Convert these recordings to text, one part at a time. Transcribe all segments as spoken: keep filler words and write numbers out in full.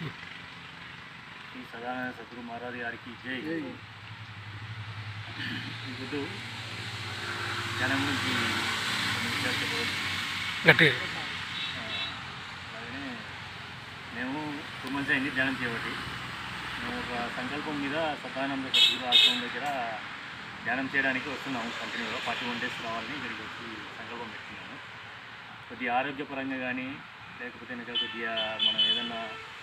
శ్రీ సదానంద సద్గురు మహారాజ్ గారికి జై. ఇప్పుడు ధ్యానం గురించి అలాగనే మేము టూ మంత్స్ అయింది ధ్యానం చేయబట్టి. మేము ఒక సంకల్పం మీద సదానంద సద్గురు ఆశ్రమం దగ్గర ధ్యానం చేయడానికి వస్తున్నాము. కంటిన్యూగా ఫార్టీ వన్ డేస్ రావాలని ఇక్కడికి వచ్చి సంకల్పం పెట్టుకున్నాము. కొద్దిగా ఆరోగ్యపరంగా కానీ లేకపోతే ఇంకా కొద్దిగా మనం ఏదన్నా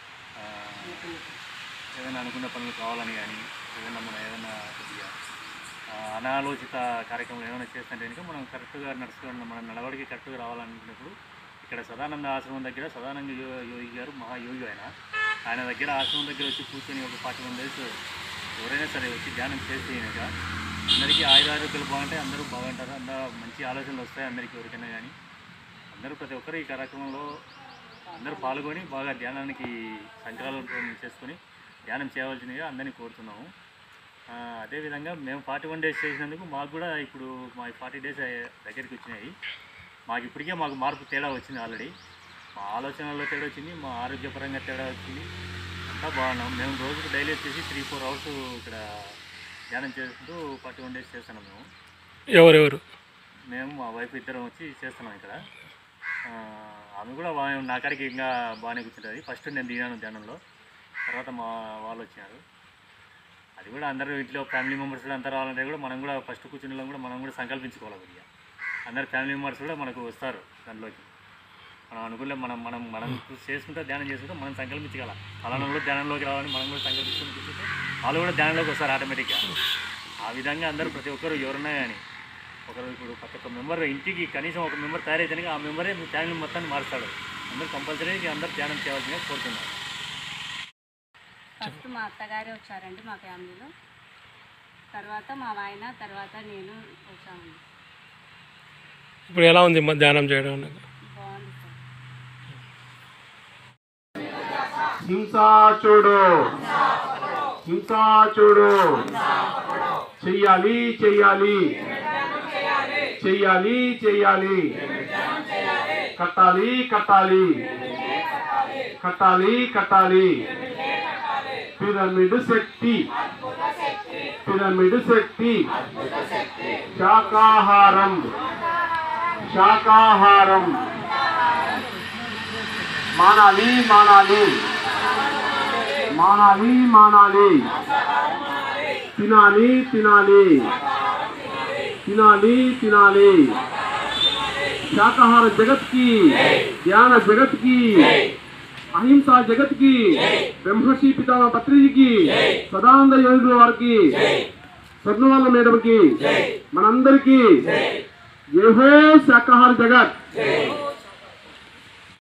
ఏదైనా అనుకున్న పనులు కావాలని కానీ ఏదైనా మనం ఏదైనా కొద్దిగా అనాలోచిత కార్యక్రమాలు ఏమైనా చేస్తుంటే కనుక మనం కరెక్ట్గా నడుచుకోవడం మన నడవడికి కరెక్ట్గా రావాలనుకున్నప్పుడు ఇక్కడ సదానంద ఆశ్రమం దగ్గర సదానంద యోగి గారు మహాయోగి ఆయన ఆయన దగ్గర ఆశ్రమం దగ్గర వచ్చి కూర్చొని ఒక ఫార్టీ వన్ డేస్ ఎవరైనా సరే వచ్చి ధ్యానం చేస్తే కనుక అందరికీ ఆయురారోగ్యాలు బాగుంటాయి, అందరూ బాగుంటారు, అందరూ మంచి ఆలోచనలు వస్తాయి అందరికీ ఎవరికైనా కానీ. అందరూ ప్రతి ఒక్కరు ఈ కార్యక్రమంలో అందరూ పాల్గొని బాగా ధ్యానానికి సంకల్పం చేసుకొని ధ్యానం చేయవలసిందిగా అందరినీ కోరుతున్నాము. అదేవిధంగా మేము ఫార్టీ వన్ డేస్ చేసినందుకు మాకు కూడా ఇప్పుడు మా ఫార్టీ డేస్ దగ్గరికి వచ్చినాయి. మాకు ఇప్పటికే మాకు మార్పు తేడా వచ్చింది. ఆల్రెడీ మా ఆలోచనల్లో తేడా వచ్చింది, మా ఆరోగ్యపరంగా తేడా వచ్చింది, అంతా బాగున్నాం. మేము రోజుకు డైలీ వచ్చేసి త్రీ ఫోర్ అవర్స్ ఇక్కడ ధ్యానం చేసుకుంటూ ఫార్టీ వన్ డేస్ చేస్తున్నాం. మేము ఎవరెవరు మేము మా వైఫ్ ఇద్దరం వచ్చి చేస్తున్నాం ఇక్కడ. ఆమె కూడా బాగా నా కాడికి ఇంకా బాగానే కూర్చుంటుంది. ఫస్ట్ నేను దిగాను ధ్యానంలో, తర్వాత మా వాళ్ళు వచ్చినారు. అది కూడా అందరూ ఇంట్లో ఫ్యామిలీ మెంబర్స్ కూడా అంతా రావాలంటే కూడా మనం కూడా ఫస్ట్ కూర్చున్న కూడా మనం కూడా సంకల్పించుకోవాలి. కొద్దిగా అందరు ఫ్యామిలీ మెంబర్స్ కూడా మనకు వస్తారు దాంట్లోకి. మనం అనుకునే మనం మనం మనం చేసుకుంటే ధ్యానం చేసుకుంటే మనం సంకల్పించగల అలానే కూడా ధ్యానంలోకి రావాలని మనం కూడా సంకల్పించుకుని కూర్చుంటే వాళ్ళు కూడా ధ్యానంలోకి వస్తారు ఆటోమేటిక్గా. ఆ విధంగా అందరూ ప్రతి ఒక్కరు ఎవరున్నా కానీ ఒకరు ఇప్పుడు ప్రతి ఒక్క మెంబర్ ఇంటికి కనీసం ఒక మెంబర్ తయారైతే ఆ మెంబరే మీ ఫ్యామిలీ మొత్తాన్ని మారుస్తాడు. అందరూ కంపల్సరీ అందరూ ధ్యానం చేయాల్సిందిగా కోరుతున్నారు. ఫస్ట్ మా అత్తగారే వచ్చారండి మా ఫ్యామిలీలో, తర్వాత మా ఆయన, తర్వాత నేను వచ్చామండి. ఇప్పుడు ఎలా ఉంది ధ్యానం చేయడం? బాగుంది సార్. హింసాచుడు హింసాచుడు చెయ్యాలి చెయ్యాలి చెయ్యాలి చెయ్యాలి కట్టాలి కట్టాలి కట్టాలి కట్టాలి పిరమిడ్ శక్తి పిరమిడ్ శక్తి శాకాహారం శాకాహారం మానాలి మానాలి మానాలి మానాలి తినాలి తినాలి తినాలి తినాలి శాకాహార జగత్ की ध्यान जगत की अहिंसा जगत की ब्रह्मर्षि पितामह पत्री जी की सदानंद योगी वार की स्वर्णवाल मैडम की मనందరికీ जय हो शाकाहार जगत।